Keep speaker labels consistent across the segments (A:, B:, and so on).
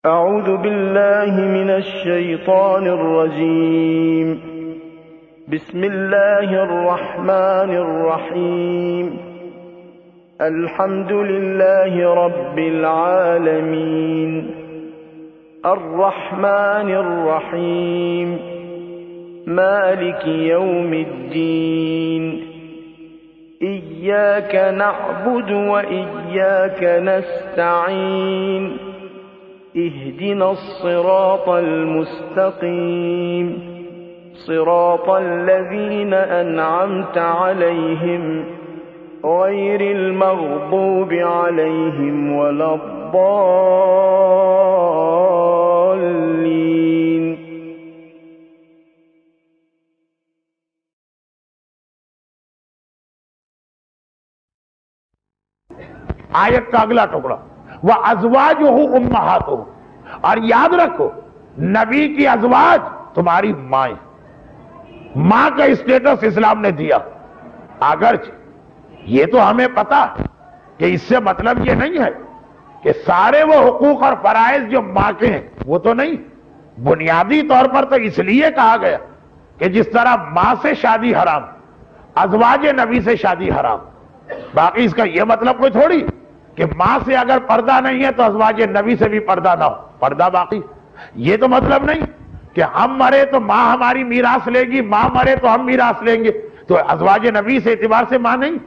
A: أعوذ بالله من الشيطان الرجيم. بسم الله الرحمن الرحيم. الحمد لله رب العالمين الرحمن الرحيم مالك يوم الدين إياك نعبد وإياك نستعين اهدنا الصراط المستقيم صراط الذين أنعمت عليهم غير المغضوب عليهم ولا الضالين.
B: آیت کا اگلا ٹکڑا وَأَزْوَاجُهُ أُمَّهَاتُهُ، اور یاد رکھو نبی کی ازواج تمہاری مائیں. ماں کا اسٹیٹس اسلام نے دیا. اگرچہ یہ تو ہمیں پتا کہ اس سے مطلب یہ نہیں ہے کہ سارے وہ حقوق اور فرائض جو ماں کے ہیں وہ تو نہیں. بنیادی طور پر تو اس لیے کہا گیا کہ جس طرح ماں سے شادی حرام، ازواج نبی سے شادی حرام. باقی اس کا یہ مطلب کوئی تھوڑی کہ ماں سے اگر پردہ نہیں ہے تو ازواج نبی سے بھی پردہ نہ ہو، پردہ باقی. یہ تو مطلب نہیں کہ ہم مرے تو ماں ہماری میراث لے گی، ماں مرے تو ہم میراث لیں گے، تو ازواج نبی سے اعتبار سے ماں نہیں.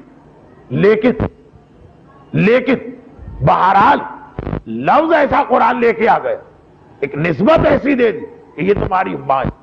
B: لیکن بہرحال لفظ ایسا قرآن لے کے آ گیا، ایک نسبت ایسی دے دی کہ یہ تمہاری ماں ہے.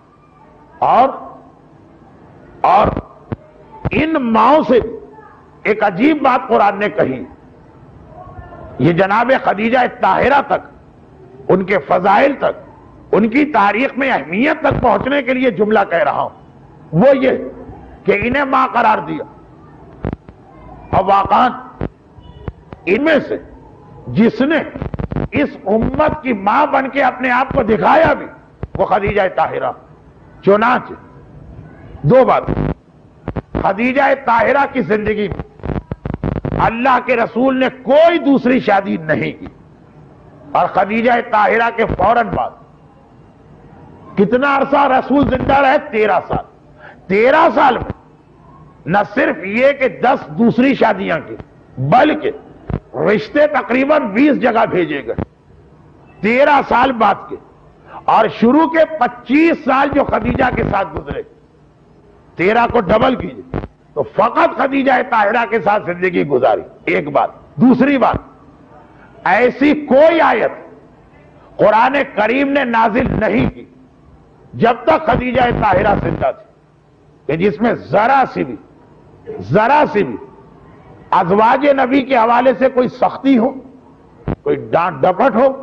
B: اور ان ماؤں سے ایک عجیب بات قرآن نے کہی. یہ جناب خدیجہ طاہرہ تک، ان کے فضائل تک، ان کی تاریخ میں اہمیت تک پہنچنے کے لیے جملہ کہہ رہا ہوں، وہ یہ کہ انہیں ماں قرار دیا. اور واقعاً ان میں سے جس نے اس امت کی ماں بن کے اپنے آپ کو دکھایا بھی وہ خدیجہ طاہرہ. چنانچہ دو بات، خدیجہ طاہرہ کی زندگی میں اللہ کے رسول نے کوئی دوسری شادی نہیں کی، اور خدیجہ طاہرہ کے فوراً بعد کتنا عرصہ رسول زندہ رہے؟ 13 سال. 13 سال میں نہ صرف یہ کہ 10 دوسری شادیاں کی، بلکہ رشتے تقریباً 20 جگہ بھیجے گئے 13 سال بعد کے. اور شروع کے 25 سال جو خدیجہ کے ساتھ گزرے، 13 کو ڈبل کیجئے تو فقط خدیجہ طاہرہ کے ساتھ زندگی گزاری. ایک بات. دوسری بات، ایسی کوئی آیت قرآن کریم نے نازل نہیں کی جب تک خدیجہ طاہرہ زندہ تھی کہ جس میں ذرا سی بھی ازواج نبی کے حوالے سے کوئی سختی ہو، کوئی ڈانٹ ڈپٹ ہو،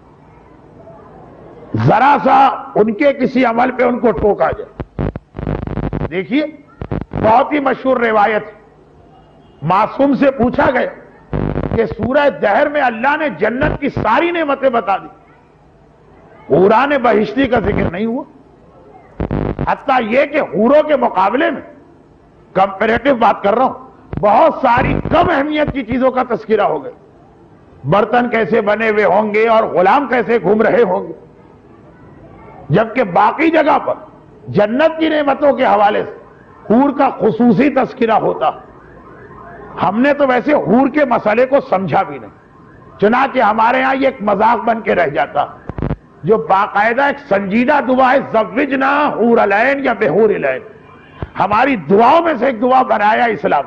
B: ذرا سا ان کے کسی عمل پہ ان کو ٹوکا جائے. دیکھیے بہت ہی مشہور روایت، معصوم سے پوچھا گیا کہ سورہ دہر میں اللہ نے جنت کی ساری نعمتیں بتا دی، حوران بہشتی کا ذکر نہیں ہوا. حتیٰ یہ کہ حوروں کے مقابلے میں، کمپیریٹو بات کر رہا ہوں، بہت ساری کم اہمیت کی چیزوں کا تذکرہ ہو گیا. برتن کیسے بنے ہوئے ہوں گے اور غلام کیسے گھوم رہے ہوں گے، جبکہ باقی جگہ پر جنت کی نعمتوں کے حوالے سے حور کا خصوصی تذکرہ ہوتا. ہم نے تو ویسے حور کے مسئلے کو سمجھا بھی نہیں، چنانچہ ہمارے ہاں یہ ایک مذاق بن کے رہ جاتا، جو باقاعدہ ایک سنجیدہ دعا ہے، زوجنا حور العین یا بحور العین. ہماری دعاؤں میں سے ایک دعا بنایا اسلام.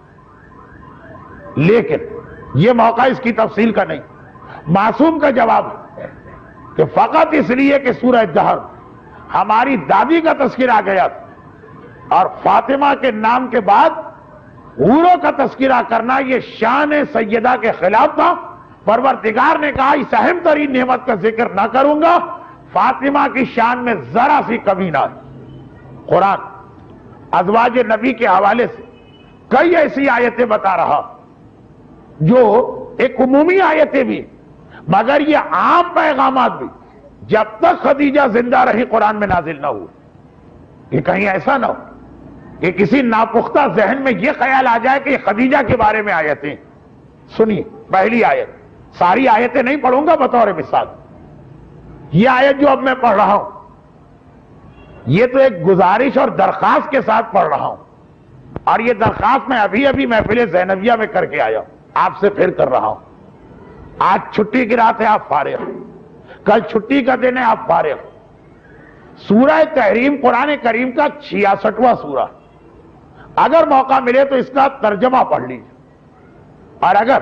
B: لیکن یہ موقع اس کی تفصیل کا نہیں. معصوم کا جواب ہے کہ فقط اس لیے کہ سورہ دہر ہماری دادی کا تذکرہ گیا تھا، اور فاطمہ کے نام کے بعد حوروں کا تذکرہ کرنا یہ شان سیدہ کے خلاف تھا. پروردگار نے کہا اس اہم ترین نعمت کا ذکر نہ کروں گا، فاطمہ کی شان میں ذرا سی کمی نہ ہے. قرآن ازواج نبی کے حوالے سے کئی ایسی آیتیں بتا رہا جو ایک عمومی آیتیں بھی، مگر یہ عام پیغامات بھی جب تک خدیجہ زندہ رہی قرآن میں نازل نہ ہوئے. کہ کہیں ایسا نہ ہو کہ کسی ناپختہ ذہن میں یہ خیال آ جائے کہ یہ خدیجہ کے بارے میں آیتیں. سنیے پہلی آیت، ساری آیتیں نہیں پڑھوں گا بطور مثال. یہ آیت جو اب میں پڑھ رہا ہوں یہ تو ایک گزارش اور درخواست کے ساتھ پڑھ رہا ہوں، اور یہ درخواست میں ابھی محفل زینبیہ میں کر کے آیا ہوں، آپ سے پھر کر رہا ہوں۔ آج چھٹی کی رات ہے، آپ فارغ، کل چھٹی کا دن ہے، آپ فارغ۔ سورہ تحریم قرآن کریم کا 66واں سورہ، اگر موقع ملے تو اس کا ترجمہ پڑھ لیجیے، اور اگر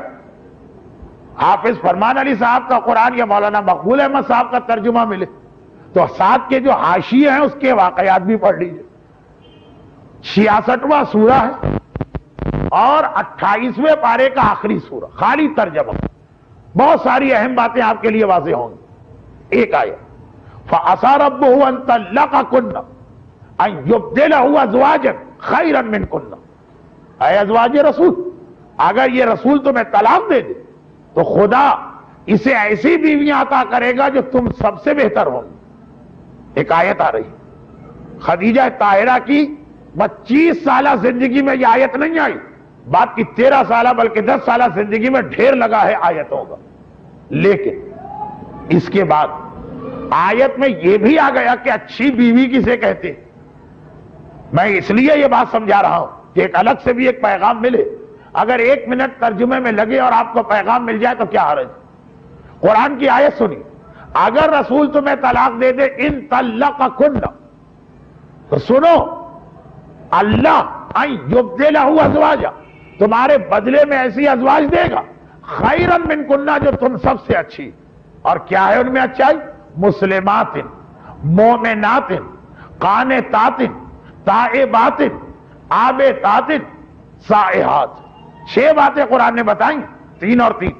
B: حافظ فرمان علی صاحب کا قرآن یا مولانا مقبول احمد صاحب کا ترجمہ ملے تو ساتھ کے جو حاشیے ہیں اس کے واقعات بھی پڑھ لیجیے۔ 66واں سورہ ہے اور 28ویں پارے کا آخری سورہ، خالی ترجمہ، بہت ساری اہم باتیں آپ کے لیے واضح ہوں گی۔ ایک آیت فَعَصَىٰ رَبُّهُ أَن طَلَّقَكُنَّ أَن يُبْدِلَهُ أَزْوَاجًا خَيْرًا مِنكُنَّ۔ اے ازواج رسول، اگر یہ رسول تمہیں طلاق دے دے تو خدا اسے ایسی بیویاں عطا کرے گا جو تم سب سے بہتر ہوں گی۔ ایک آیت آ رہی خدیجہ طاہرہ کی 25 سالہ زندگی میں یہ آیت نہیں آئی، بات کی 13 سالہ بلکہ 10 سالہ زندگی میں ڈھیر لگا ہے آیتوں کا، لیکن اس کے بعد آیت میں یہ بھی آ گیا کہ اچھی بیوی کسے کہتے ہیں۔ میں اس لیے یہ بات سمجھا رہا ہوں کہ ایک الگ سے بھی ایک پیغام ملے، اگر 1 منٹ ترجمے میں لگے اور آپ کو پیغام مل جائے تو کیا حرج۔ قرآن کی آیت سنی، اگر رسول تمہیں طلاق دے دے ان طلقکن، تو سنو اللہ ان یبدلہ ازواجا، تمہارے بدلے میں ایسی ازواج دے گا خیرا منکن، جو تم سب سے اچھی، اور کیا ہے ان میں اچھائی؟ مسلمات مومنات قانتات تائبات عابدات سائحات۔ 6 باتیں قرآن نے بتائیں، 3 اور 3۔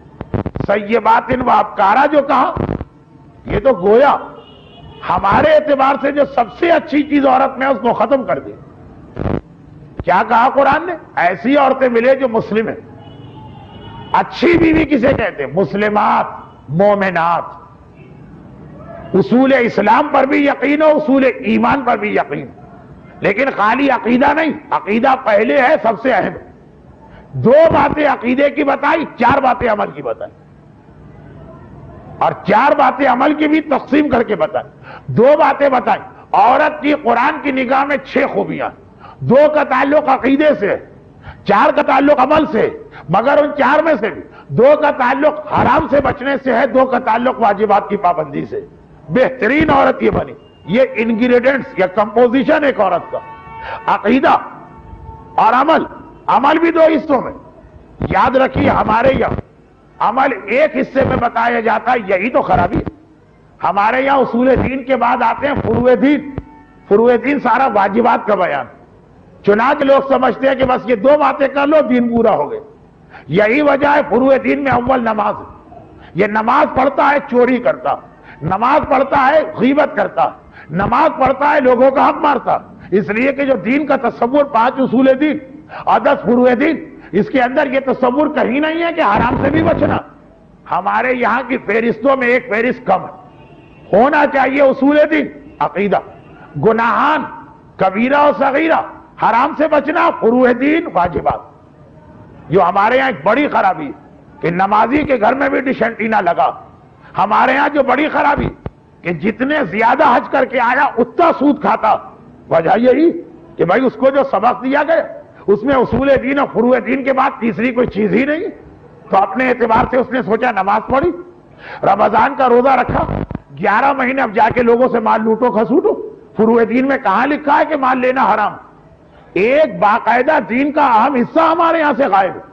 B: سیبات و ابکارا جو کہا، یہ تو گویا ہمارے اعتبار سے جو سب سے اچھی چیز عورت میں اس کو ختم کر دی۔ کیا کہا قرآن نے؟ ایسی عورتیں ملے جو مسلم ہیں۔ اچھی بیوی کسے کہتے ہیں؟ مسلمات مومنات، اصول اسلام پر بھی یقین ہو، اصول ایمان پر بھی یقین، لیکن خالی عقیدہ نہیں، عقیدہ پہلے ہے، سب سے اہم۔ 2 باتیں عقیدے کی بتائی، 4 باتیں عمل کی بتائی، اور 4 باتیں عمل کی بھی تقسیم کر کے بتائی۔ 2 باتیں بتائی، عورت کی قرآن کی نگاہ میں 6 خوبیاں، 2 کا تعلق عقیدے سے، 4 کا تعلق عمل سے، مگر ان 4 میں سے بھی 2 کا تعلق حرام سے بچنے سے ہے، 2 کا تعلق واجبات کی پابندی سے۔ بہترین عورت یہ بنی، یہ انگریڈینٹس یا کمپوزیشن ایک عورت کا، عقیدہ اور عمل۔ عمل بھی 2 حصوں میں، یاد رکھیے ہمارے یہاں عمل ایک حصے میں بتایا جاتا ہے، یہی تو خرابی ہے۔ ہمارے یہاں اصول دین کے بعد آتے ہیں فروع دین۔ فروع دین سارا واجبات کا بیان، چنانچہ لوگ سمجھتے ہیں کہ بس یہ 2 باتیں کر لو دین پورا ہو گئے۔ یہی وجہ ہے فروع دین میں اول نماز ہے۔ یہ نماز پڑھتا ہے چوری کرتا، نماز پڑھتا ہے غیبت کرتا، نماز پڑھتا ہے لوگوں کا حق مارتا، اس لیے کہ جو دین کا تصور 5 اصول دین اور 10 فروع دین، اس کے اندر یہ تصور کہیں نہیں ہے کہ حرام سے بھی بچنا۔ ہمارے یہاں کی فہرستوں میں ایک فہرست کم ہے، ہونا چاہیے اصول دین، عقیدہ، گناہان کبیرہ و صغیرہ، حرام سے بچنا، فروع دین، واجبات۔ جو ہمارے یہاں ایک بڑی خرابی ہے کہ نمازی کے گھر میں بھی ڈش اینٹینا لگا۔ ہمارے ہاں جو بڑی خرابی کہ جتنے زیادہ حج کر کے آیا اتنا سود کھاتا۔ وجہ یہی کہ بھائی اس کو جو سبق دیا گیا اس میں اصول دین اور فروع دین کے بعد تیسری کوئی چیز ہی نہیں، تو اپنے اعتبار سے اس نے سوچا نماز پڑھی، رمضان کا روزہ رکھا، 11 مہینے اب جا کے لوگوں سے مال لوٹو کھسوٹو۔ فروع دین میں کہاں لکھا ہے کہ مال لینا حرام؟ ایک باقاعدہ دین کا اہم حصہ ہمارے یہاں سے غائب ہے،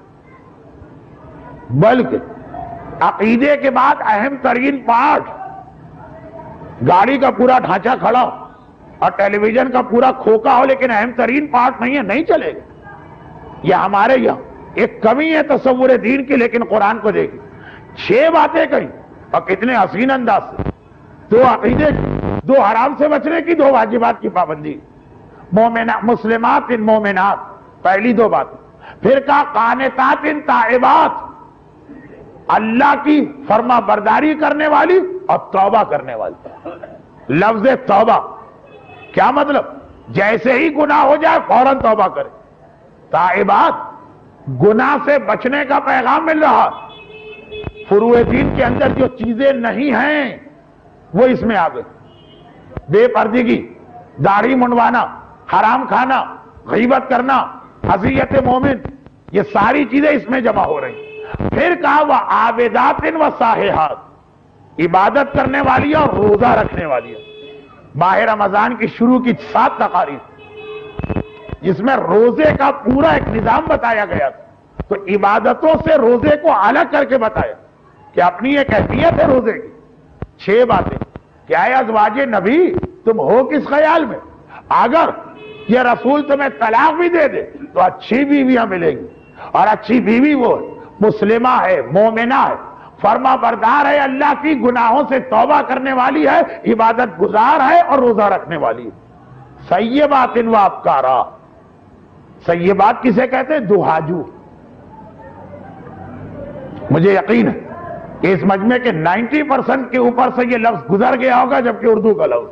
B: بلکہ عقیدے کے بعد اہم ترین پارٹ، گاڑی کا پورا ڈھانچہ کھڑا ہو اور ٹیلی ویژن کا پورا کھوکا ہو لیکن اہم ترین پارٹ نہیں ہے، نہیں چلے گا۔ یہ ہمارے یہاں ایک کمی ہے تصور دین کی، لیکن قرآن کو دیکھیں 6 باتیں کہیں اور کتنے حسین انداز سے، 2 عقیدے کی، 2 حرام سے بچنے کی، 2 واجبات کی پابندی۔ مسلمات مومنات، پہلی 2 باتیں۔ پھر کہا قانتات تائبات، اللہ کی فرما برداری کرنے والی اور توبہ کرنے والی۔ لفظ توبہ کیا مطلب؟ جیسے ہی گناہ ہو جائے فوراً توبہ کرے۔ تائبات، گناہ سے بچنے کا پیغام مل رہا۔ فروع دین کے اندر جو چیزیں نہیں ہیں وہ اس میں آ گئے. بے پردگی، داڑھی منڈوانا، حرام کھانا، غیبت کرنا، اذیت مومن، یہ ساری چیزیں اس میں جمع ہو رہی. پھر کہا وہ عابدات و صاححات، عبادت کرنے والی اور روزہ رکھنے والی ہے. ماہ رمضان کی شروع کی 7 تقاریر جس میں روزے کا پورا ایک نظام بتایا گیا تھا. تو عبادتوں سے روزے کو الگ کر کے بتایا کہ اپنی ایک اہمیت ہے روزے کی. 6 باتیں. کیا ہے ازواج نبی تم ہو کس خیال میں؟ اگر یہ رسول تمہیں طلاق بھی دے دے تو اچھی بیویاں ملیں گی، اور اچھی بیوی وہ مسلمہ ہے، مومنہ ہے، فرما بردار ہے، اللہ کی گناہوں سے توبہ کرنے والی ہے، عبادت گزار ہے اور روزہ رکھنے والی ہے. سیبات و ابکارا. سیبات کسے کہتے ہیں؟ دہاجو. مجھے یقین ہے کہ اس مجمع کے 90% کے اوپر سے یہ لفظ گزر گیا ہوگا، جبکہ اردو کا لفظ.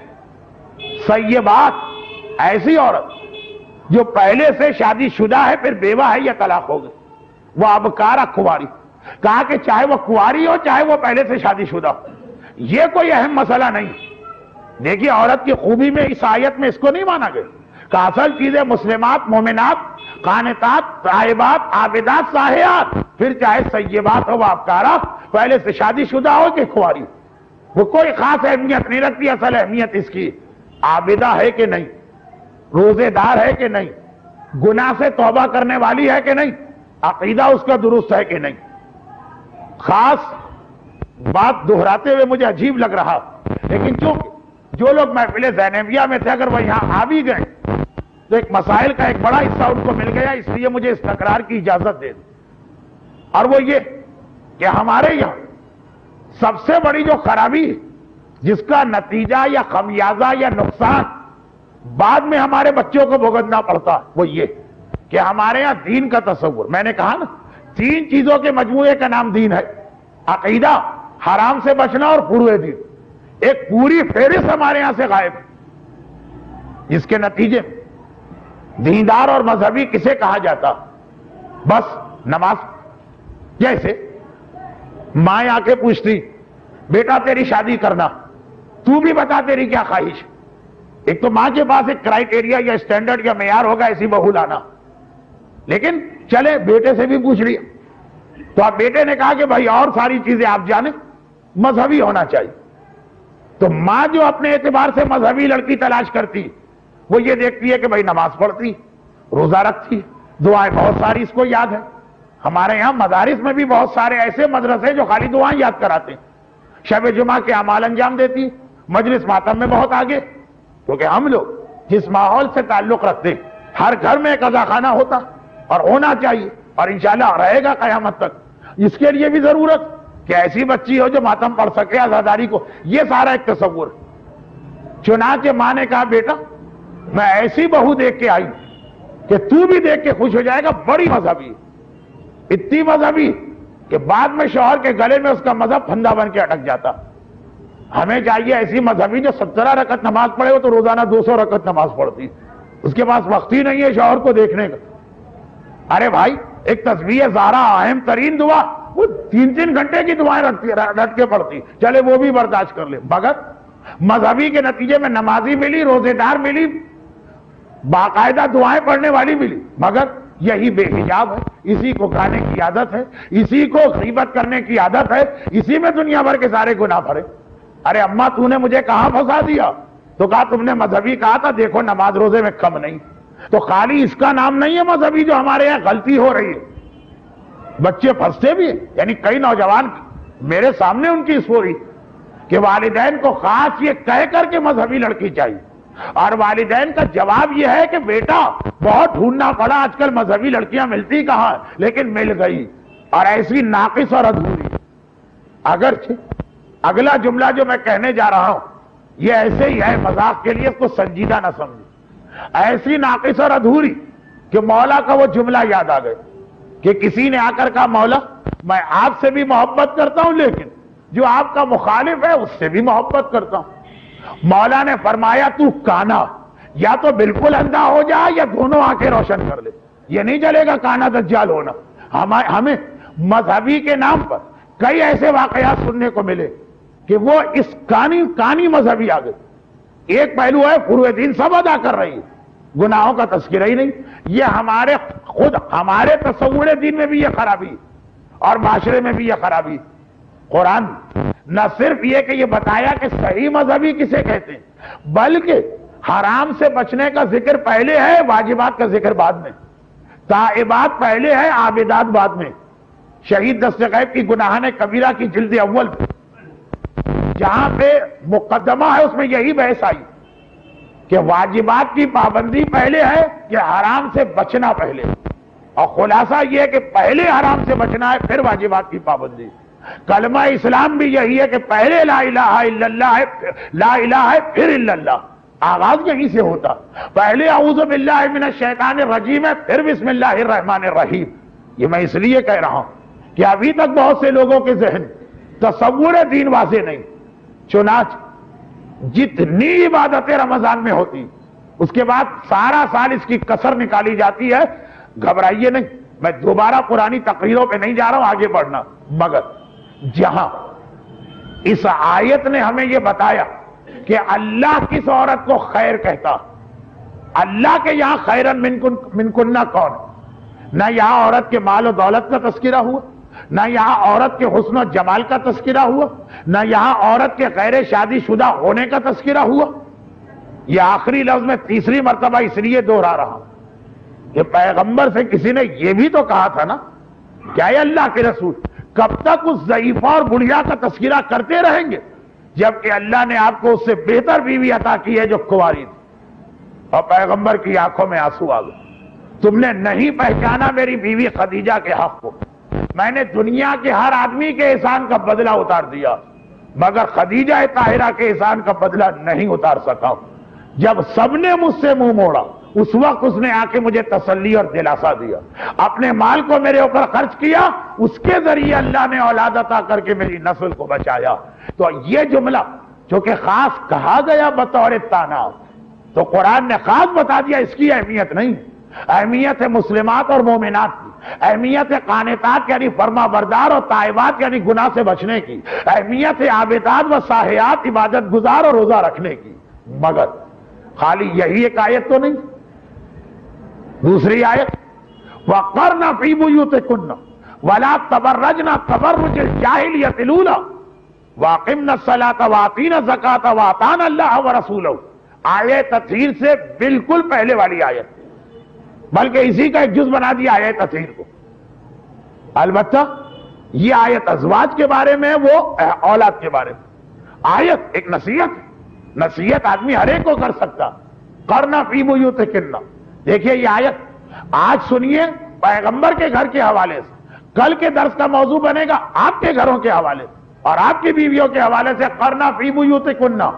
B: سیبات ایسی عورت جو پہلے سے شادی شدہ ہے پھر بیوہ ہے یا طلاق ہو گئی. وہ ابکارا، کنواری. کہا کہ چاہے وہ کنواری ہو چاہے وہ پہلے سے شادی شدہ ہو، یہ کوئی اہم مسئلہ نہیں. دیکھیے عورت کی خوبی میں اس آیت میں اس کو نہیں مانا گیا کہ اصل چیزیں مسلمات، مومنات، قانتات، طائبات، عابدات، صاححات، پھر چاہے سیبات ہو ابکارا، پہلے سے شادی شدہ ہو کہ کنواری، وہ کوئی خاص اہمیت نہیں رکھتی. اصل اہمیت اس کی عابدہ ہے کہ نہیں، روزے دار ہے کہ نہیں، گناہ سے توبہ کرنے والی ہے کہ نہیں، عقیدہ اس کا درست ہے کہ نہیں. خاص بات دہراتے ہوئے مجھے عجیب لگ رہا، لیکن چونکہ جو لوگ محفل زینبیہ میں تھے اگر وہ یہاں آ بھی گئے تو ایک مسائل کا ایک بڑا حصہ ان کو مل گیا، اس لیے مجھے اس تکرار کی اجازت دے دی. اور وہ یہ کہ ہمارے یہاں سب سے بڑی جو خرابی ہے، جس کا نتیجہ یا خمیازہ یا نقصان بعد میں ہمارے بچوں کو بھگتنا پڑتا، وہ یہ کہ ہمارے ہاں دین کا تصور. میں نے کہا نا 3 چیزوں کے مجموعے کا نام دین ہے: عقیدہ، حرام سے بچنا اور فروع دین. ایک پوری فہرست ہمارے ہاں سے غائب ہے، جس کے نتیجے میں دیندار اور مذہبی کسے کہا جاتا؟ بس نماز. جیسے ماں آ کے پوچھتی بیٹا تیری شادی کرنا، تو بھی بتا تیری کیا خواہش. ایک تو ماں کے پاس ایک کرائیٹیریا یا اسٹینڈرڈ یا معیار ہوگا ایسی بہو لانا، لیکن چلے بیٹے سے بھی پوچھ لیا تو اب بیٹے نے کہا کہ بھائی اور ساری چیزیں آپ جانیں، مذہبی ہونا چاہیے. تو ماں جو اپنے اعتبار سے مذہبی لڑکی تلاش کرتی وہ یہ دیکھتی ہے کہ بھائی نماز پڑھتی، روزہ رکھتی، دعائیں بہت ساری اس کو یاد ہے. ہمارے یہاں مدارس میں بھی بہت سارے ایسے مدرسے جو خالی دعائیں یاد کراتے ہیں. شب جمعہ کے اعمال انجام دیتی، مجلس ماتم میں بہت آگے. کیونکہ ہم لوگ جس ماحول سے تعلق رکھتے ہر گھر میں ایک قضا خانہ ہوتا اور ہونا چاہیے، اور انشاءاللہ رہے گا قیامت تک. اس کے لیے بھی ضرورت کہ ایسی بچی ہو جو ماتم پڑھ سکے، عزاداری کو. یہ سارا ایک تصور. چنانچہ ماں نے کہا بیٹا میں ایسی بہو دیکھ کے آئی کہ تو بھی دیکھ کے خوش ہو جائے گا، بڑی مذہبی، اتنی مذہبی کہ بعد میں شوہر کے گلے میں اس کا مذہب پھندا بن کے اٹک جاتا. ہمیں چاہیے ایسی مذہبی جو 17 رکعت نماز پڑھے ہو تو روزانہ 200 رکعت نماز پڑھتی، اس کے پاس وقت ہی نہیں ہے شوہر کو دیکھنے کا. ارے بھائی ایک تسبیح زہرا اہم ترین دعا، وہ 3 گھنٹے کی دعائیں رٹ کے پڑھتی، چلے وہ بھی برداشت کر لے. مگر مذہبی کے نتیجے میں نمازی ملی، روزے دار ملی، باقاعدہ دعائیں پڑھنے والی ملی، مگر یہی بے حجاب ہے، اسی کو کھانے کی عادت ہے، اسی کو غیبت کرنے کی عادت ہے، اسی میں دنیا بھر کے سارے گناہ بھرے. ارے اماں تو نے مجھے کہاں پھنسا دیا؟ تو کہا تم نے مذہبی کہا تھا، دیکھو نماز روزے میں کم نہیں. تو خالی اس کا نام نہیں ہے مذہبی جو ہمارے یہاں غلطی ہو رہی ہے، بچے پھنستے بھی ہیں. یعنی کئی نوجوان میرے سامنے ان کی اسٹوری کہ والدین کو خاص یہ کہہ کر کے مذہبی لڑکی چاہیے، اور والدین کا جواب یہ ہے کہ بیٹا بہت ڈھونڈنا پڑا، آج کل مذہبی لڑکیاں ملتی کہاں، لیکن مل گئی، اور ایسی ناقص اور ادھوری. اگرچہ اگلا جملہ جو میں کہنے جا رہا ہوں یہ ایسے ہی ہے، مذاق کے لیے اس کو سنجیدہ نہ سمجھیں. ایسی ناقص اور ادھوری کہ مولا کا وہ جملہ یاد آ گئے کہ کسی نے آ کر کہا مولا میں آپ سے بھی محبت کرتا ہوں لیکن جو آپ کا مخالف ہے اس سے بھی محبت کرتا ہوں. مولا نے فرمایا تو کانا، یا تو بالکل اندھا ہو جا یا دونوں آنکھیں روشن کر لے. یہ نہیں چلے گا کانا دجال ہونا. ہمیں مذہبی کے نام پر کئی ایسے واقعات سننے کو ملے کہ وہ اس کانی مذہبی آ گئے. ایک پہلو ہے فروع دین سب ادا کر رہی ہے، گناہوں کا تذکرہ ہی نہیں. یہ ہمارے تصور دین میں بھی یہ خرابی اور معاشرے میں بھی یہ خرابی. قرآن نہ صرف یہ کہ یہ بتایا کہ صحیح مذہبی کسے کہتے ہیں، بلکہ حرام سے بچنے کا ذکر پہلے ہے، واجبات کا ذکر بعد میں، تائبات پہلے ہے، عابدات بعد میں. شہید دست غیب کی گناہان کبیرہ کی جلد اول جہاں پہ مقدمہ ہے اس میں یہی بحث آئی کہ واجبات کی پابندی پہلے ہے کہ حرام سے بچنا پہلے، اور خلاصہ یہ ہے کہ پہلے حرام سے بچنا ہے پھر واجبات کی پابندی. کلمہ اسلام بھی یہی ہے کہ پہلے لا الہ الا اللہ ہے، لا الہ ہے پھر الا اللہ. آغاز یہیں سے ہوتا، پہلے اعوذ باللہ من الشیطان الرجیم ہے پھر بسم اللہ الرحمن الرحیم. یہ میں اس لیے کہہ رہا ہوں کہ ابھی تک بہت سے لوگوں کے ذہن تصور دین واضح نہیں. چنانچہ جتنی عبادتیں رمضان میں ہوتی اس کے بعد سارا سال اس کی کسر نکالی جاتی ہے. گھبرائیے نہیں، میں دوبارہ پرانی تقریروں پہ نہیں جا رہا ہوں، آگے بڑھنا. مگر جہاں اس آیت نے ہمیں یہ بتایا کہ اللہ کس عورت کو خیر کہتا، اللہ کے یہاں خیرن من کنہ کون، نہ یہاں عورت کے مال و دولت کا تذکرہ ہوا، نہ یہاں عورت کے حسن و جمال کا تذکرہ ہوا، نہ یہاں عورت کے غیر شادی شدہ ہونے کا تذکرہ ہوا. یہ آخری لفظ میں تیسری مرتبہ اس لیے دوہرا رہا کہ پیغمبر سے کسی نے یہ بھی تو کہا تھا نا، کیا یہ اللہ کے رسول کب تک اس ضعیفہ اور بڑھیا کا تذکرہ کرتے رہیں گے جبکہ اللہ نے آپ کو اس سے بہتر بیوی عطا کی ہے جو کنواری تھی. اور پیغمبر کی آنکھوں میں آنسو آ گئے. تم نے نہیں پہچانا میری بیوی خدیجہ کے حق کو، میں نے دنیا کے ہر آدمی کے احسان کا بدلہ اتار دیا مگر خدیجہ طاہرہ کے احسان کا بدلہ نہیں اتار سکا. جب سب نے مجھ سے منہ موڑا اس وقت اس نے آ کے مجھے تسلی اور دلاسا دیا، اپنے مال کو میرے اوپر خرچ کیا، اس کے ذریعے اللہ نے اولاد عطا کر کے میری نسل کو بچایا. تو یہ جملہ جو کہ خاص کہا گیا بطور تانا، تو قرآن نے خاص بتا دیا اس کی اہمیت نہیں. اہمیت ہے مسلمات اور مومنات کی، اہمیت ہے قانتات یعنی فرما بردار اور تائبات یعنی گناہ سے بچنے کی، اہمیت ہے عابدات و ساحیات عبادت گزار اور روزہ رکھنے کی. مگر خالی یہی ایک آیت تو نہیں. دوسری آیت وَقَرْنَ فِي بُيُوتِكُنَّ وَلَا تَبَرَّجْنَ تَبَرُّجَ الْجَاهِلِيَّةِ الْأُولَىٰ وَأَقِمْنَ الصَّلَاةَ وَآتِينَ الزَّكَاةَ وَأَطَعْنَ اللَّهَ وَرَسُولَهُ. آیت تطہیر سے بالکل پہلے والی آیت، بلکہ اسی کا ایک جز بنا دیا آیت تطہیر کو. البتہ یہ آیت ازواج کے بارے میں، وہ اولاد کے بارے میں. آیت ایک نصیحت آدمی ہر ایک کو کر سکتا. قَرْنَ فِي بُيُوتِكُنَّ، دیکھیے یہ آیت آج سنیے پیغمبر کے گھر کے حوالے سے، کل کے درس کا موضوع بنے گا آپ کے گھروں کے حوالے سے اور آپ کی بیویوں کے حوالے سے. قَرْنَ فِي بُيُوتِكُنَّ،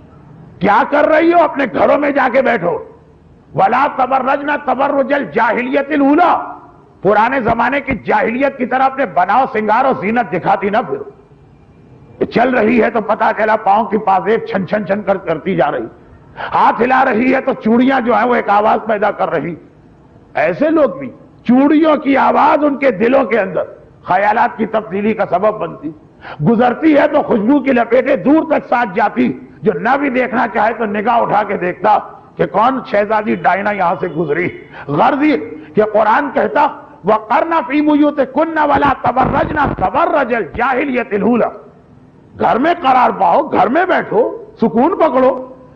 B: کیا کر رہی ہو؟ اپنے گھروں میں جا کے بیٹھو. وَلَا تَبَرَّجْنَ تَبَرُّجَ الْجَاهِلِيَّةِ الْأُولَىٰ، پرانے زمانے کی جاہلیت کی طرح اپنے بناؤ سنگار اور زینت دکھاتی نہ پھرو. چل رہی ہے تو پتا چلا پاؤں کی پازیب چھن چھن چھن کرتی جا رہی، ہاتھ ہلا رہی ہے تو چوڑیاں جو ہیں وہ ایک آواز پیدا کر رہی. ایسے لوگ بھی چوڑیوں کی آواز ان کے دلوں کے اندر خیالات کی تبدیلی کا سبب بنتی. گزرتی ہے تو خوشبو کی لپیٹیں دور تک ساتھ جاتی، جو نہ بھی دیکھنا چاہے تو نگاہ اٹھا کے دیکھتا کہ کون شہزادی ڈائنا یہاں سے گزری. غرض یہ کہ قرآن کہتا وَقَرْنَ فِي بُيُوتِكُنَّ وَلَا تَبَرَّجْنَ تَبَرَّجَ الْجَاهِلِيَّةِ الْأُولَىٰ، گھر میں قرار پاؤ، گھر میں بیٹھو، سکون پکڑو،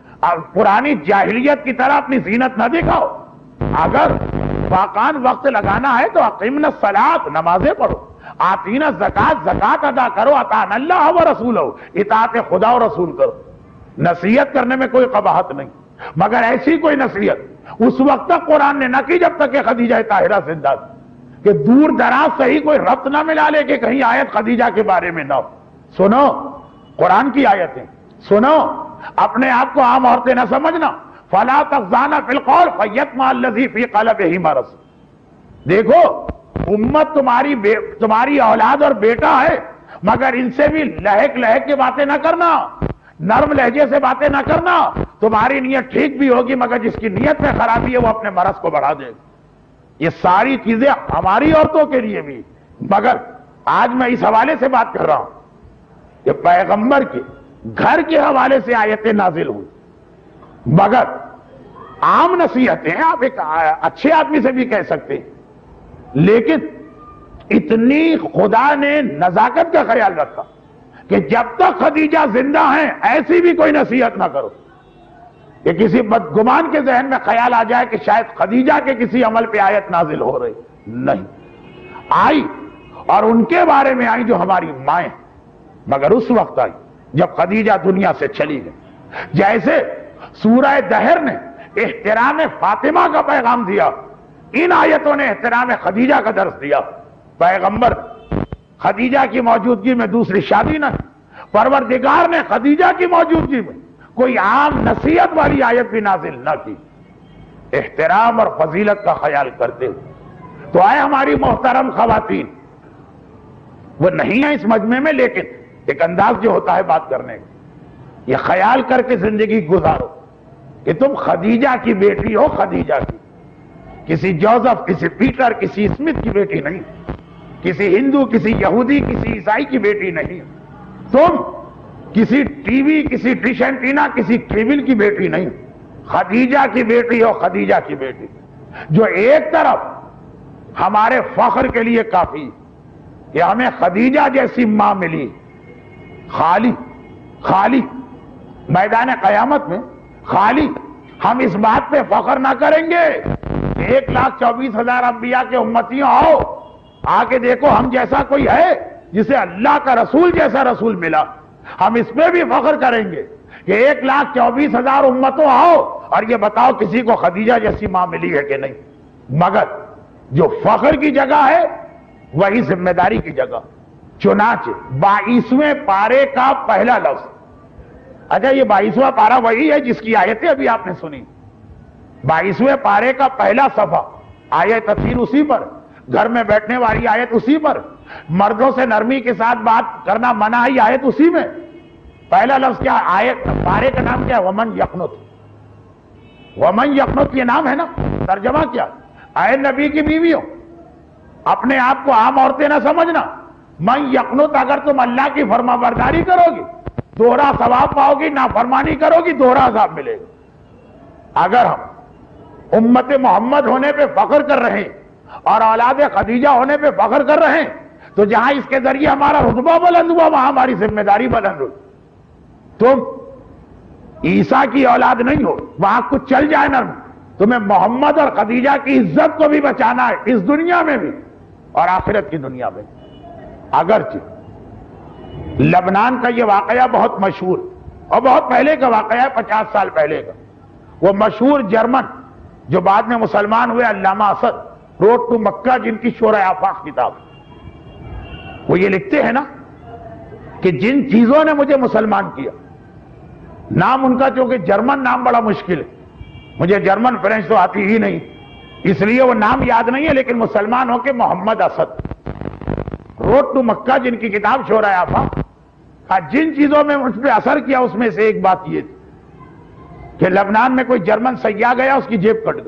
B: پرانی جاہلیت کی طرح اپنی زینت نہ دکھاؤ. اگر واقعاً وقت لگانا ہے تو اقیمنا الصلاۃ، نمازیں پڑھو، آتینا الزکات، زکات ادا کرو، اطعنا اللہ ورسولہ، اطاعت خدا و رسول کرو. نصیحت کرنے میں کوئی قباحت نہیں، مگر ایسی کوئی نصیحت اس وقت تک قرآن نے نہ کی جب تک کہ خدیجہ طاہرہ زندہ تھی، کہ دور دراز صحیح کوئی ربط نہ ملا لے کہ کہیں آیت خدیجہ کے بارے میں نہ ہو. سنو قرآن کی آیتیں، سنو، اپنے آپ کو عام عورتیں نہ سمجھنا. فَلَا تَخْضَعْنَ فِي الْقَوْلِ فَيَطْمَعَ الَّذِي فِي قَلْبِهِ مَرَضٌ. دیکھو امت تمہاری اولاد اور بیٹا ہے، مگر ان سے بھی لہک کے باتیں نہ کرنا، نرم لہجے سے باتیں نہ کرنا. تمہاری نیت ٹھیک بھی ہوگی مگر جس کی نیت میں خرابی ہے وہ اپنے مرض کو بڑھا دے. یہ ساری چیزیں ہماری عورتوں کے لیے بھی، مگر آج میں اس حوالے سے بات کر رہا ہوں کہ پیغمبر کے گھر کے حوالے سے آیتیں نازل ہوئی، مگر عام نصیحتیں آپ ایک اچھے آدمی سے بھی کہہ سکتے ہیں، لیکن اتنی خدا نے نزاکت کا خیال رکھا کہ جب تک خدیجہ زندہ ہیں ایسی بھی کوئی نصیحت نہ کرو کہ کسی بدگمان کے ذہن میں خیال آ جائے کہ شاید خدیجہ کے کسی عمل پہ آیت نازل ہو رہی، نہیں آئی، اور ان کے بارے میں آئی جو ہماری مائیں، مگر اس وقت آئی جب خدیجہ دنیا سے چلی گئی۔ جیسے سورہ دہر نے احترام فاطمہ کا پیغام دیا، ان آیتوں نے احترام خدیجہ کا درس دیا۔ پیغمبر خدیجہ کی موجودگی میں دوسری شادی نہ، پروردگار نے خدیجہ کی موجودگی میں کوئی عام نصیحت والی آیت بھی نازل نہ کی، احترام اور فضیلت کا خیال کرتے ہوئے۔ تو آئے ہماری محترم خواتین، وہ نہیں ہیں اس مجمع میں، لیکن ایک انداز جو ہوتا ہے بات کرنے کا، یہ خیال کر کے زندگی گزارو کہ تم خدیجہ کی بیٹی ہو، خدیجہ کی، کسی جوزف، کسی پیٹر، کسی اسمتھ کی بیٹی نہیں، کسی ہندو، کسی یہودی، کسی عیسائی کی بیٹی نہیں، تم کسی ٹی وی، کسی ڈش اینٹینا، کسی کیبل کی بیٹی نہیں، خدیجہ کی بیٹی ہو، خدیجہ کی بیٹی، جو ایک طرف ہمارے فخر کے لیے کافی کہ ہمیں خدیجہ جیسی ماں ملی، خالی میدان قیامت میں خالی ہم اس بات پہ فخر نہ کریں گے کہ 1,24,000 انبیاء کے امتیوں آؤ، آ کے دیکھو ہم جیسا کوئی ہے جسے اللہ کا رسول جیسا رسول ملا، ہم اس پہ بھی فخر کریں گے کہ 1,24,000 امتوں آؤ اور یہ بتاؤ کسی کو خدیجہ جیسی ماں ملی ہے کہ نہیں۔ مگر جو فخر کی جگہ ہے وہی ذمہ داری کی جگہ، چنانچہ 22ویں پارے کا پہلا لفظ، اچھا یہ 22واں پارہ وہی ہے جس کی آیتیں ابھی آپ نے سنی، 22ویں پارے کا پہلا صفحہ، آیت تفسیر اسی پر، گھر میں بیٹھنے والی آیت اسی پر، مردوں سے نرمی کے ساتھ بات کرنا منع ہے آیت اسی میں، پہلا لفظ کیا، آیت پارے کا نام کیا ہے، ومن یقنت، ومن یقنت یہ نام ہے نا، ترجمہ کیا، اے نبی کی بیویوں اپنے آپ کو عام عورتیں نہ سمجھنا، من یقنت، اگر تم اللہ کی فرما برداری کرو گی دوہرا ثواب پاؤ گی، نافرمانی کرو گی دوہرا عذاب ملے گا۔ اگر ہم امت محمد ہونے پہ فخر کر رہے ہیں اور اولاد خدیجہ ہونے پہ فخر کر رہے ہیں تو جہاں اس کے ذریعے ہمارا رتبہ بلند ہوا وہاں ہماری ذمہ داری بلند ہوئی۔ تم عیسیٰ کی اولاد نہیں ہو، وہاں کچھ چل جائے نرم، تمہیں محمد اور خدیجہ کی عزت کو بھی بچانا ہے، اس دنیا میں بھی اور آخرت کی دنیا میں۔ اگرچہ لبنان کا یہ واقعہ بہت مشہور اور بہت پہلے کا واقعہ ہے، 50 سال پہلے کا، وہ مشہور جرمن جو بعد میں مسلمان ہوئے علامہ اسد، روڈ ٹو مکہ، جن کی شورۂ آفاق کتاب، وہ یہ لکھتے ہیں نا کہ جن چیزوں نے مجھے مسلمان کیا، نام ان کا چونکہ جرمن نام بڑا مشکل ہے، مجھے جرمن فرینچ تو آتی ہی نہیں، اس لیے وہ نام یاد نہیں ہے، لیکن مسلمان ہو کے Muhammad Asad, road to Mecca جن کی کتاب شورۂ آفاق، جن چیزوں میں مجھ پہ اثر کیا اس میں سے ایک بات یہ تھی کہ لبنان میں کوئی جرمن سیاح گیا، اس کی جیب کٹ گئی۔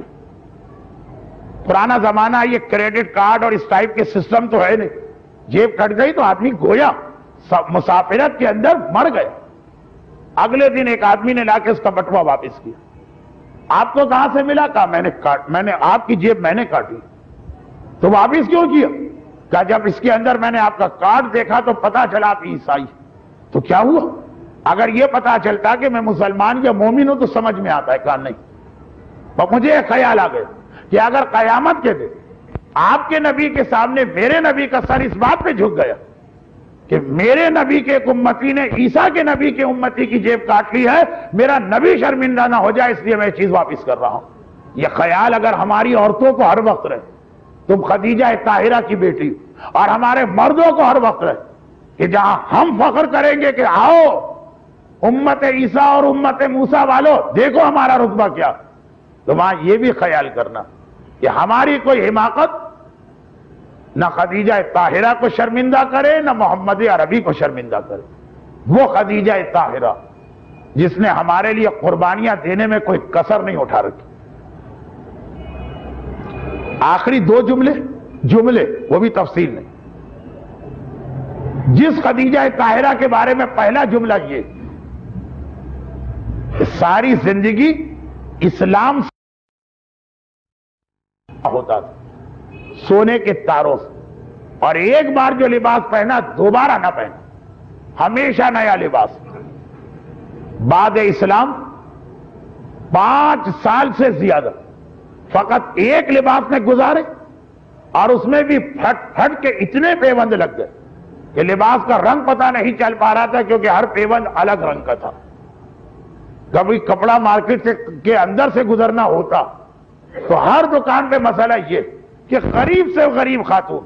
B: پرانا زمانہ ہے، یہ کریڈٹ کارڈ اور اس ٹائپ کے سسٹم تو ہے نہیں، جیب کٹ گئی تو آدمی گویا مسافرت کے اندر مر گیا۔ اگلے دن ایک آدمی نے لا کے اس کا بٹوا واپس کیا، آپ کو کہاں سے ملا؟ کہا میں نے آپ کی جیب میں نے کاٹی۔ تو واپس کیوں کیا؟ کہا جب اس کے اندر میں نے آپ کا کارڈ دیکھا تو پتا چلا آپ عیسائی۔ تو کیا ہوا؟ اگر یہ پتا چلتا کہ میں مسلمان یا مومن ہوں تو سمجھ میں آتا ہے، کہا نہیں۔ تو مجھے ایک خیال آ گیا کہ اگر قیامت کے دن آپ کے نبی کے سامنے میرے نبی کا سر اس بات پہ جھک گیا کہ میرے نبی کے ایک امتی نے عیسیٰ کے نبی کے امتی کی جیب کاٹ لی ہے، میرا نبی شرمندہ نہ ہو جائے اس لیے میں یہ چیز واپس کر رہا ہوں۔ یہ خیال اگر ہماری عورتوں کو ہر وقت رہے، تم خدیجہ طاہرہ کی بیٹی، اور ہمارے مردوں کو ہر وقت رہے کہ جہاں ہم فخر کریں گے کہ آؤ امت عیسیٰ اور امت موسیٰ والوں دیکھو ہمارا رتبہ کیا، تو وہاں یہ بھی خیال کرنا کہ ہماری کوئی حماقت نہ خدیجہ طاہرہ کو شرمندہ کرے نہ محمد عربی کو شرمندہ کرے۔ وہ خدیجہ طاہرہ جس نے ہمارے لیے قربانیاں دینے میں کوئی کسر نہیں اٹھا رکھی۔ آخری 2 جملے وہ بھی تفصیل نہیں، جس خدیجہ طاہرہ کے بارے میں پہلا جملہ یہ، ساری زندگی اسلام سے ہوتا تھا، سونے کے تاروں سے، اور ایک بار جو لباس پہنا دوبارہ نہ پہنا، ہمیشہ نیا لباس۔ بعد اسلام 5 سال سے زیادہ فقط ایک لباس میں گزارے، اور اس میں بھی پھٹ پھٹ کے اتنے پیوند لگ گئے کہ لباس کا رنگ پتہ نہیں چل پا رہا تھا، کیونکہ ہر پیوند الگ رنگ کا تھا۔ کبھی کپڑا مارکیٹ کے اندر سے گزرنا ہوتا تو ہر دکان پہ مسئلہ یہ کہ غریب سے غریب خاتون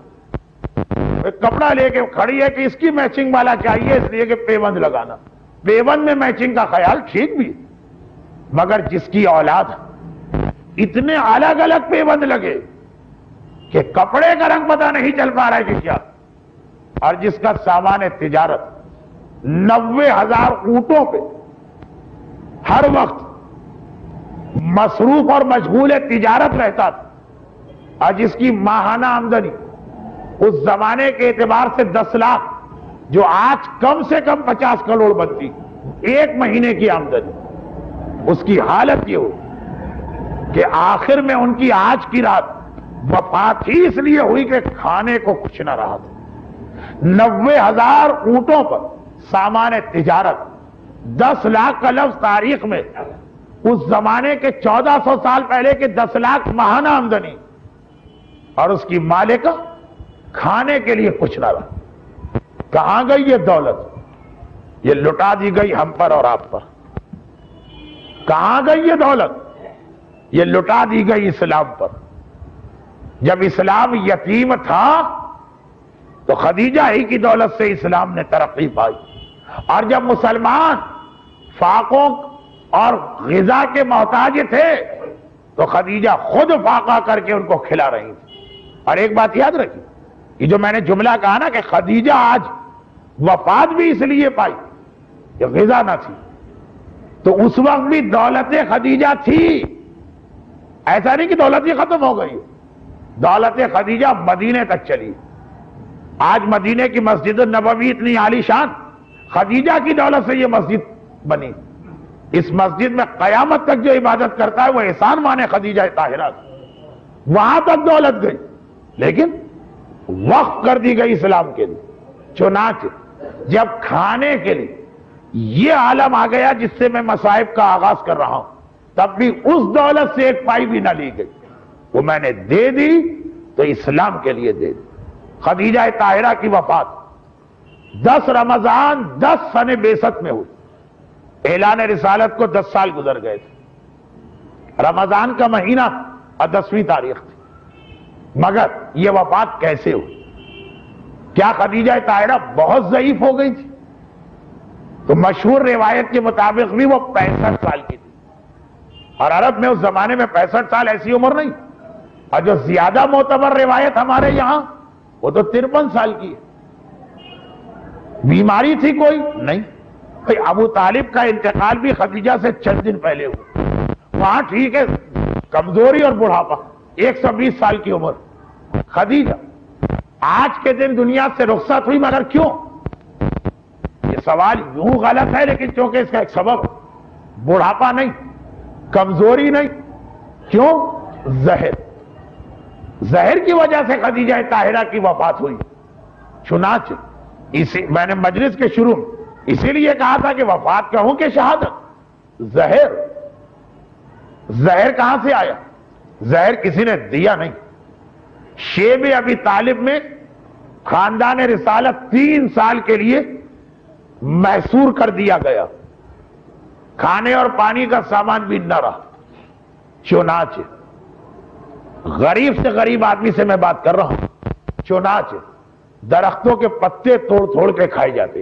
B: کپڑا لے کے کھڑی ہے کہ اس کی میچنگ والا چاہیے، اس لیے کہ پیوند لگانا، پیوند میں میچنگ کا خیال ٹھیک بھی، مگر جس کی اولاد اتنے الگ الگ پیوند لگے کہ کپڑے کا رنگ پتہ نہیں چل پا رہا ہے کہ کیا، اور جس کا سامان تجارت 90,000 اونٹوں پہ ہر وقت مصروف اور مشغول تجارت رہتا تھا، اور جس کی ماہانہ آمدنی اس زمانے کے اعتبار سے 10 لاکھ، جو آج کم سے کم 50 کروڑ بنتی، ایک مہینے کی آمدنی، اس کی حالت یہ ہو کہ آخر میں ان کی آج کی رات وفات ہی اس لیے ہوئی کہ کھانے کو کچھ نہ رہا تھا۔ 90,000 اونٹوں پر سامان تجارت، 10 لاکھ کا لفظ تاریخ میں، اس زمانے کے 1400 سال پہلے کے 10 لاکھ ماہانہ آمدنی، اور اس کی مالکہ کھانے کے لیے کچھ نہ رہا۔ کہاں گئی یہ دولت؟ یہ لٹا دی گئی ہم پر اور آپ پر۔ کہاں گئی یہ دولت؟ یہ لٹا دی گئی اسلام پر۔ جب اسلام یتیم تھا تو خدیجہ ہی کی دولت سے اسلام نے ترقی پائی، اور جب مسلمان فاقوں اور غذا کے محتاج تھے تو خدیجہ خود فاقہ کر کے ان کو کھلا رہی تھی۔ اور ایک بات یاد رکھیے، یہ جو میں نے جملہ کہا نا کہ خدیجہ آج وفات بھی اس لیے پائی کہ غذا نہ تھی، تو اس وقت بھی دولت خدیجہ تھی، ایسا نہیں کہ دولت ہی ختم ہو گئی۔ دولت خدیجہ مدینے تک چلی۔ آج مدینے کی مسجد النبوی اتنی عالی شان، خدیجہ کی دولت سے یہ مسجد بنی۔ اس مسجد میں قیامت تک جو عبادت کرتا ہے وہ احسان مانے خدیجہ طاہرہ، وہاں تک دولت گئی، لیکن وقف کر دی گئی اسلام کے لیے۔ چنانچہ جب کھانے کے لیے یہ عالم آ گیا جس سے میں مصائب کا آغاز کر رہا ہوں، تب بھی اس دولت سے ایک پائی بھی نہ لی گئی، وہ میں نے دے دی تو اسلام کے لیے دے دی۔ خدیجہ طاہرہ کی وفات 10 رمضان 10 سن بعثت میں ہوئی۔ اعلان رسالت کو 10 سال گزر گئے تھے، رمضان کا مہینہ اور 10ویں تاریخ تھی، مگر یہ وفات کیسے ہوئی؟ کیا خدیجہ طاہرہ بہت ضعیف ہو گئی تھی؟ تو مشہور روایت کے مطابق بھی وہ 65 سال کی تھی، اور عرب میں اس زمانے میں 65 سال ایسی عمر نہیں، اور جو زیادہ معتبر روایت ہمارے یہاں وہ تو 53 سال کی ہے۔ بیماری تھی کوئی نہیں؟ ابو طالب کا انتقال بھی خدیجہ سے چند دن پہلے ہوا، وہاں ٹھیک ہے کمزوری اور بڑھاپا، 120 سال کی عمر۔ خدیجہ آج کے دن دنیا سے رخصت ہوئی، مگر کیوں؟ یہ سوال یوں غلط ہے، لیکن چونکہ اس کا ایک سبب، بڑھاپا نہیں، کمزوری نہیں، کیوں؟ زہر کی وجہ سے خدیجہ طاہرہ کی وفات ہوئی۔ چنانچہ میں نے مجلس کے شروع میں اسی لیے کہا تھا کہ وفات کہوں کہ شہادت۔ زہر کہاں سے آیا؟ زہر کسی نے دیا نہیں۔ شیب ابی طالب میں خاندان رسالت 3 سال کے لیے محصور کر دیا گیا، کھانے اور پانی کا سامان بھی نہ رہا۔ چنانچہ غریب سے غریب آدمی سے میں بات کر رہا ہوں، چنانچہ درختوں کے پتے توڑ توڑ کے کھائے جاتے،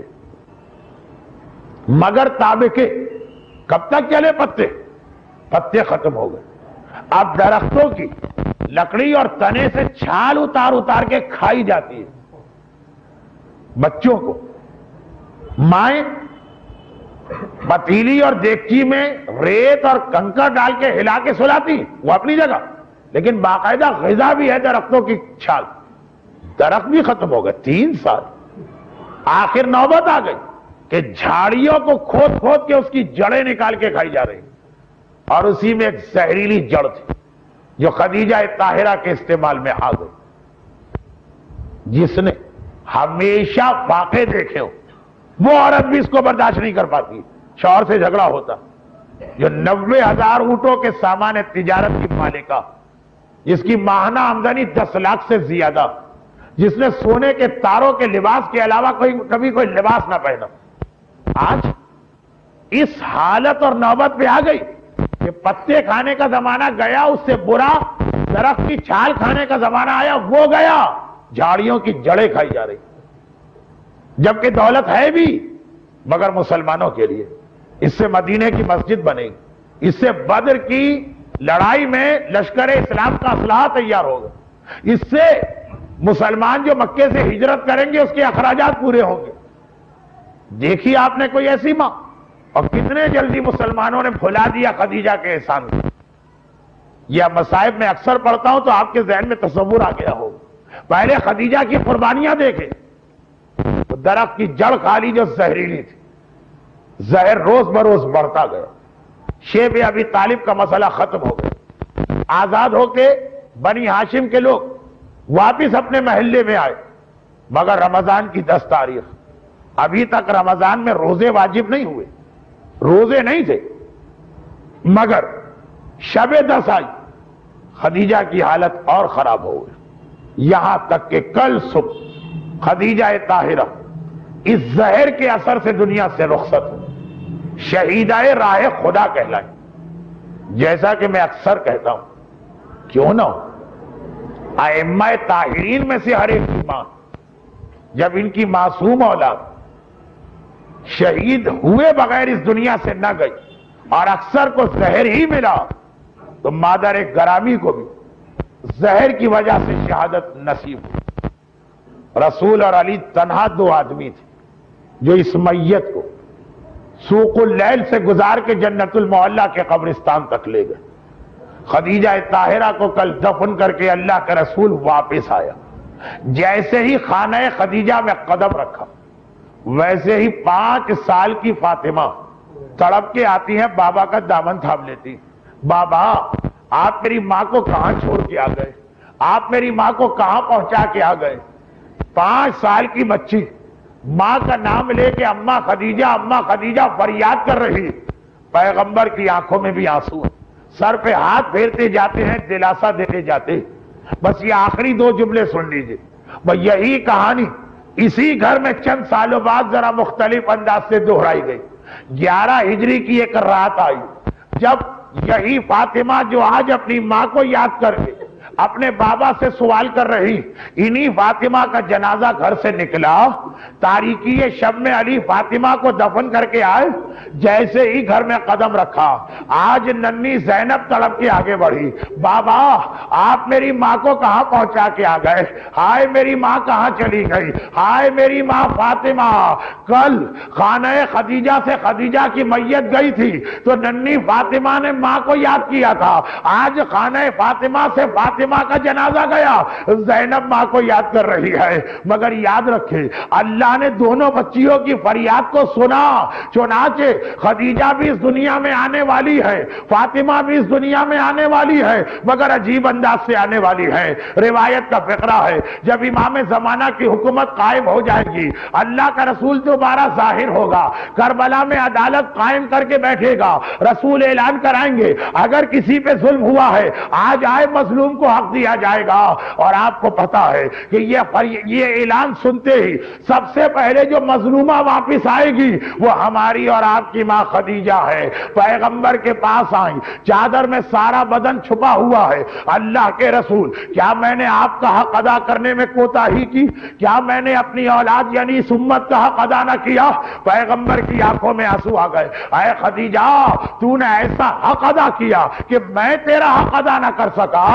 B: مگر تابع کے کب تک چلے پتے ختم ہو گئے۔ اب درختوں کی لکڑی اور تنے سے چھال اتار اتار کے کھائی جاتی ہے۔ بچوں کو مائیں پتیلی اور دیگچی میں ریت اور کنکر ڈال کے ہلا کے سلاتی ہیں، وہ اپنی جگہ، لیکن باقاعدہ غذا بھی ہے درختوں کی چھال۔ درخت بھی ختم ہو گئے 3 سال۔ آخر نوبت آ گئی کہ جھاڑیوں کو کھود کھود کے اس کی جڑیں نکال کے کھائی جا رہی، اور اسی میں ایک زہریلی جڑ تھی جو خدیجہ طاہرہ کے استعمال میں آ گئی، جس نے ہمیشہ فاقے دیکھے ہو وہ عورت بھی اس کو برداشت نہیں کر پاتی، شوہر سے جھگڑا ہوتا، جو 90,000 اونٹوں کے سامان تجارت کی مالکہ، جس کی ماہانہ آمدنی 10 لاکھ سے زیادہ، جس نے سونے کے تاروں کے لباس کے علاوہ کبھی کوئی لباس نہ پہنا، آج اس حالت اور نوبت پہ آ گئی کہ پتے کھانے کا زمانہ گیا، اس سے برا درخت کی چھال کھانے کا زمانہ آیا، وہ گیا، جھاڑیوں کی جڑیں کھائی جا رہی، جبکہ دولت ہے بھی مگر مسلمانوں کے لیے۔ اس سے مدینے کی مسجد بنے گی، اس سے بدر کی لڑائی میں لشکر اسلام کا اسلحہ تیار ہوگا، اس سے مسلمان جو مکے سے ہجرت کریں گے اس کے اخراجات پورے ہوں گے۔ دیکھی آپ نے کوئی ایسی ماں، اور کتنے جلدی مسلمانوں نے بھلا دیا خدیجہ کے احسان کو۔ یہ مصائب میں اکثر پڑھتا ہوں تو آپ کے ذہن میں تصور آ گیا ہوگا، پہلے خدیجہ کی قربانیاں دیکھیں، درخت کی جڑ کھالی جو زہریلی تھی، زہر روز بروز بڑھتا گیا، شیب ابی طالب کا مسئلہ ختم ہو گیا، آزاد ہو کے بنی ہاشم کے لوگ واپس اپنے محلے میں آئے، مگر رمضان کی 10 تاریخ، ابھی تک رمضان میں روزے واجب نہیں ہوئے، روزے نہیں تھے، مگر شب 10 آئی، خدیجہ کی حالت اور خراب ہو گئی، یہاں تک کہ کل صبح خدیجہ طاہرہ اس زہر کے اثر سے دنیا سے رخصت ہو، شہیدہ راہ خدا کہلائی۔ جیسا کہ میں اکثر کہتا ہوں، کیوں نہ ہو ائمہ طاہرین میں سے ہر ایک کی ماں، جب ان کی معصوم اولاد شہید ہوئے بغیر اس دنیا سے نہ گئی اور اکثر کو زہر ہی ملا، تو مادر گرامی کو بھی زہر کی وجہ سے شہادت نصیب ہوئی۔ رسول اور علی تنہا 2 آدمی تھے جو اس میت کو سوق اللیل سے گزار کے جنت المعلی کے قبرستان تک لے گئے۔ خدیجہ طاہرہ کو کل دفن کر کے اللہ کا رسول واپس آیا، جیسے ہی خانہ خدیجہ میں قدم رکھا ویسے ہی 5 سال کی فاطمہ تڑپ کے آتی ہیں، بابا کا دامن تھام لیتی، بابا آپ میری ماں کو کہاں چھوڑ کے آ گئے، آپ میری ماں کو کہاں پہنچا کے آ گئے۔ 5 سال کی بچی ماں کا نام لے کے اماں خدیجہ فریاد کر رہی، پیغمبر کی آنکھوں میں بھی آنسو، سر پہ ہاتھ پھیرتے جاتے ہیں، دلاسا دیتے جاتے۔ بس یہ آخری 2 جملے سن لیجئے، بس یہی کہانی اسی گھر میں چند سالوں بعد ذرا مختلف انداز سے دہرائی گئی۔ 11 ہجری کی ایک رات آئی جب یہی فاطمہ جو آج اپنی ماں کو یاد کر کے اپنے بابا سے سوال کر رہی، انہی فاطمہ کا جنازہ گھر سے نکلا، تاریکی شب میں علی فاطمہ کو دفن کر کے آئے، جیسے ہی گھر میں قدم رکھا آج ننھی زینب تڑپ کے آگے بڑھی، بابا آپ میری ماں کو کہاں پہنچا کے آ گئے، ہائے میری ماں کہاں چلی گئی، ہائے میری ماں فاطمہ، کل خانہ خدیجہ سے خدیجہ کی میت گئی تھی تو ننھی فاطمہ نے ماں کو یاد کیا تھا، آج خانہ فاطمہ سے فاطمہ کا جنازہ گیا، زینب ماں کو یاد کر رہی ہے۔ مگر یاد رکھے اللہ نے دونوں بچیوں کی فریاد کو سنا، چنانچہ خدیجہ بھی اس دنیا میں آنے والی ہے، فاطمہ بھی اس دنیا میں آنے والی ہے، مگر عجیب انداز سے آنے والی ہے۔ روایت کا فقرہ ہے جب امام زمانہ کی حکومت قائم ہو جائے گی، اللہ کا رسول دوبارہ ظاہر ہوگا، کربلا میں عدالت قائم کر کے بیٹھے گا، رسول اعلان کرائیں گے اگر کسی پہ ظلم ہوا ہے آج آئے مظلوم کو حق دیا جائے گا۔ اور آپ کو پتا ہے کہ یہ اعلان سنتے ہی سب سے پہلے جو مظلومہ واپس آئے گی وہ ہماری اور آپ کی ماں خدیجہ ہے۔ پیغمبر کے پاس آئیں، چادر میں سارا بدن چھپا ہوا ہے، اللہ کے رسول کیا میں نے آپ کا حق ادا کرنے میں کوتاہی کی، کیا میں نے اپنی اولاد یعنی اس امت کا حق ادا نہ کیا؟ پیغمبر کی آنکھوں میں آنسو آ گئے، اے خدیجہ تو نے ایسا حق ادا کیا کہ میں تیرا حق ادا نہ کر سکا،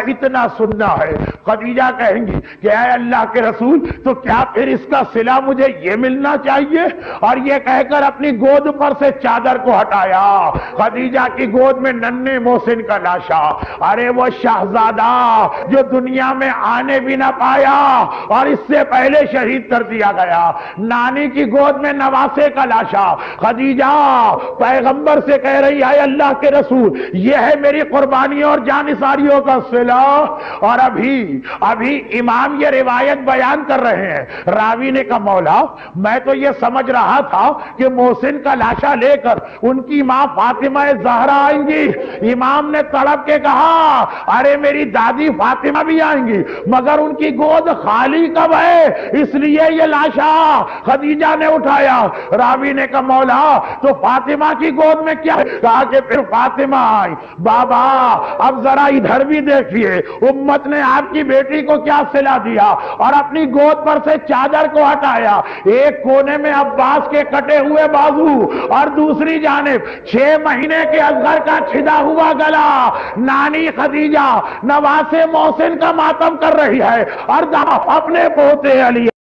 B: اتنا سننا ہے۔ خدیجہ کہیں گی کہ اے اللہ کے رسول تو کیا پھر اس کا صلہ مجھے یہ ملنا چاہیے؟ اور یہ کہہ کر اپنی گود پر سے چادر کو ہٹایا، خدیجہ کی گود میں ننھے محسن کا لاشا، ارے وہ شہزادہ جو دنیا میں آنے بھی نہ پایا اور اس سے پہلے شہید کر دیا گیا، نانی کی گود میں نواسے کا لاشا، خدیجہ پیغمبر سے کہہ رہی ہے اللہ کے رسول یہ ہے میری قربانیوں اور جانثاریوں کا صلہ۔ اور ابھی امام یہ روایت بیان کر رہے ہیں، راوی نے کہا مولا میں تو یہ سمجھ رہا تھا کہ محسن کا لاشا لے کر ان کی ماں فاطمہ زہرا آئیں گی۔ امام نے تڑپ کے کہا ارے میری دادی فاطمہ بھی آئیں گی مگر ان کی گود خالی کب ہے، اس لیے یہ لاشا خدیجہ نے اٹھایا۔ راوی نے کہا مولا تو فاطمہ کی گود میں کیا ہے؟ کہا کہ پھر فاطمہ آئی۔ بابا اب ذرا ادھر بھی دیکھیے امت نے آپ کی بیٹی کو کیا صلہ دیا، اور اپنی گود پر سے چادر کو ہٹایا، ایک کونے میں عباس کے کٹے ہوئے بازو اور دوسری جانب 6 مہینے کے اصغر کا چھدا ہوا گلا، نانی خدیجہ نواسے محسن کا ماتم کر رہی ہے اور اپنے پوتے علی